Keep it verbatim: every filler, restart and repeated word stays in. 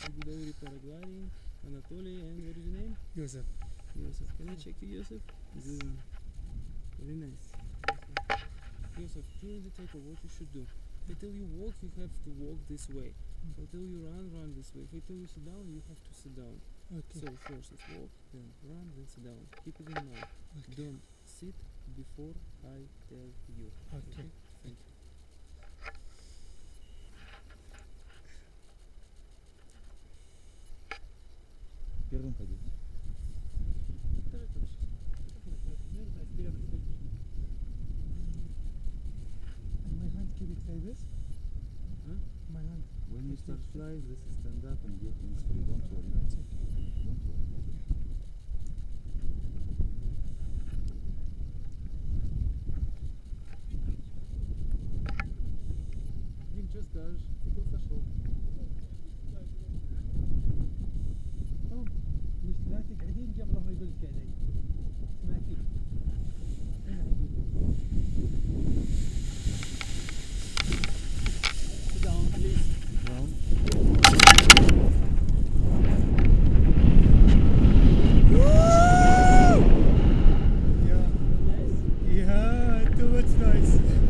Abu Dhabi paragliding. Anatoly, and what is your name? Yosef. Yosef. Can I check you, Yosef? Good. Very nice. Yosef, during the takeoff, what you should do? If I tell you walk, you have to walk this way. If I tell you run, run this way. If I tell you sit down, you have to sit down. Okay. So first it's walk, then run, then sit down. Keep it in mind. Okay. Don't sit before I tell you. Okay. Thank you. Первым пойдет. And my hand keep it like this? Huh? My hand. When you start flying, this is stand up and get things free. Don't worry. That's okay. Don't worry. Димчо, скажешь, цикл сошел. مش لا تقعدين قبل ما يقول لك علي. سمعتي؟ هنا يقول. Sit down, please. Down. Yeah. Nice. Yeah, too much noise.